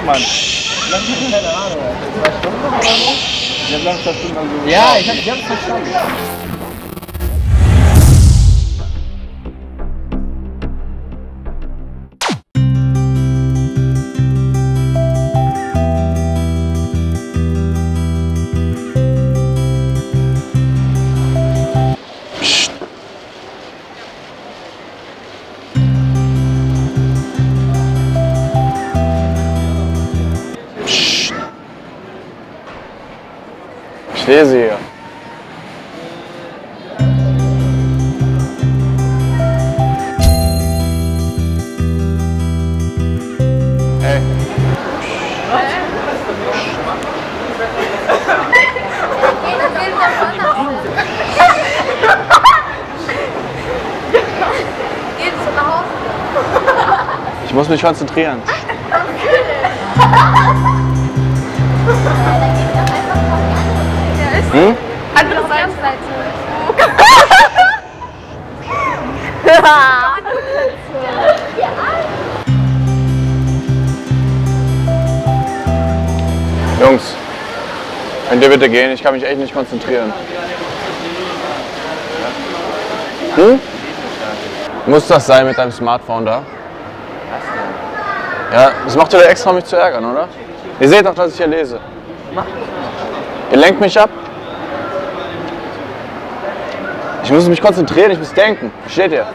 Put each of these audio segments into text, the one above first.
Mann. Keine Ahnung. 2 Stunden oder so? Ich hab lang 2 Stunden lang so. Ja, ich hab's verstanden. Ich lese hier. Hey. Ich muss mich konzentrieren. Hm? Andere Seite. Jungs, könnt ihr bitte gehen? Ich kann mich echt nicht konzentrieren. Hm? Muss das sein mit deinem Smartphone da? Ja, das macht ihr doch extra, mich zu ärgern, oder? Ihr seht doch, dass ich hier lese. Ihr lenkt mich ab. Ich muss mich konzentrieren, ich muss denken. Versteht ihr?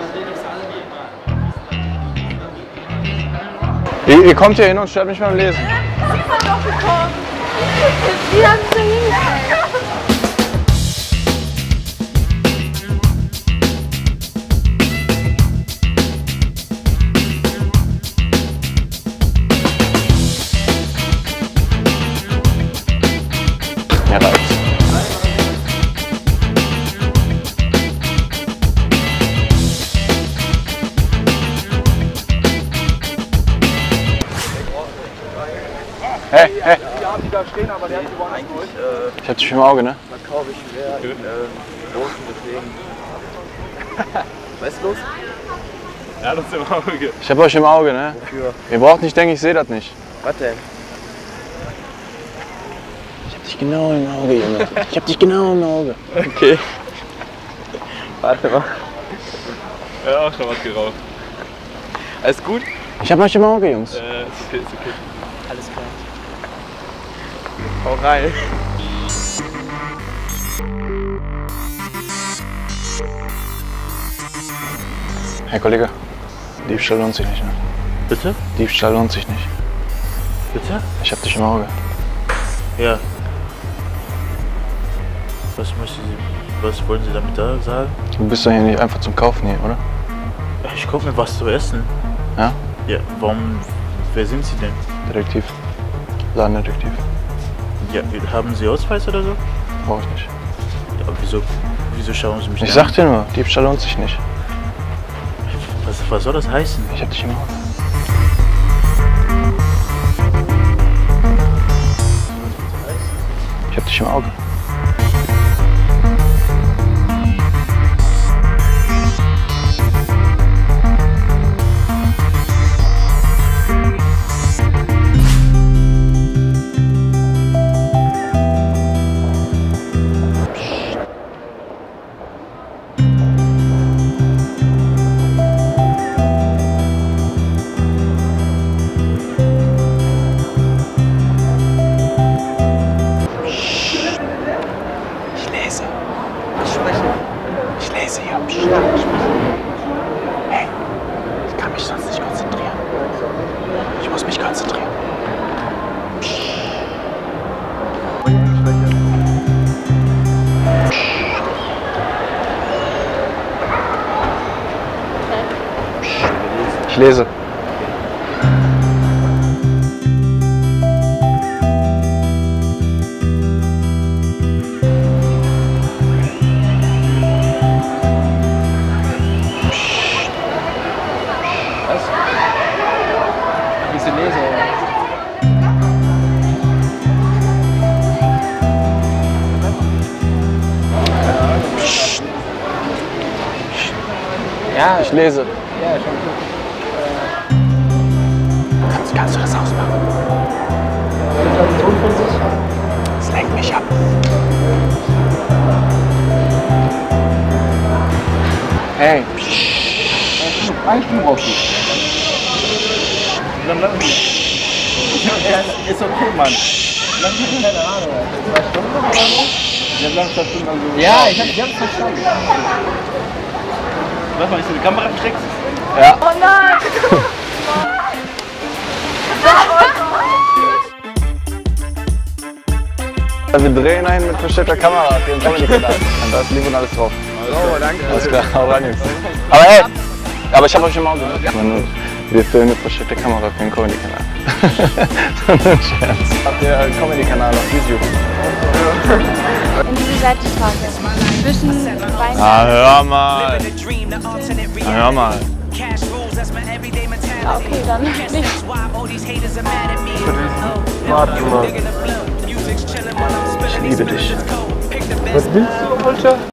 Ihr kommt hier hin und stört mich beim Lesen. Sie sind doch gekommen. Sie haben so hingestellt. Ja, reicht's. Hey, hey. Die da stehen, aber der hat die woanders geholt. Ich hab dich im Auge, ne? Verkaufe ich schwer in großen, deswegen. Was ist los? Ja, das ist im Auge. Ich hab euch im Auge, ne? Wofür? Ihr braucht nicht denken, ich sehe das nicht. Was denn? Ich hab dich genau im Auge, Junge. Ich hab dich genau im Auge. Okay. Warte mal. Er hat auch schon was geraucht. Alles gut? Ich hab euch im Auge, Jungs. Ist okay, ist okay. Alles klar. Hau rein. Hey Kollege, Diebstahl lohnt sich nicht, ne? Bitte? Diebstahl lohnt sich nicht. Bitte? Ich hab dich im Auge. Ja. Was wollen Sie damit da sagen? Du bist doch hier nicht einfach zum Kaufen hier, oder? Ich guck mir was zu essen. Ja? Ja, warum? Wer sind Sie denn? Detektiv. Ladendetektiv. Ja, haben Sie Ausweis oder so? Brauch ich nicht. Ja, aber wieso schauen Sie mich Ich an? sag dir nur, Diebstahl lohnt sich nicht. Was soll das heißen? Ich hab dich im Auge. Ich hab dich im Auge. Hey, ich kann mich sonst nicht konzentrieren. Ich muss mich konzentrieren. Ich lese. Ja, ich lese. Ja, schon gut. Kannst du das ausmachen? brauchst du? Dann lang nicht. Ist okay, Mann. Lang keine Ahnung. 2 Stunden oder so? Wir haben lang 2 Stunden also. Ja, ich hab's verstanden. Lass mal, ist du die Kamera steckst? Ja. Oh nein! Wir drehen einen mit versteckter Kamera auf ihren Comedy-Kanal. Und da ist lieb und alles drauf. Oh, danke. Alles klar, hau rein, Jungs. Aber hey, aber ich hab euch schon mal gesagt, wir filmen mit versteckter Kamera für den Comedy-Kanal. Scherz. Habt ihr einen Comedy-Kanal auf YouTube? In diese Seitenfrage. Zwischen Weihnachten. Ah, hör mal. Ah, hör mal. Ah, okay, dann nicht. Warte mal. Ich liebe dich. Was willst du, Alter?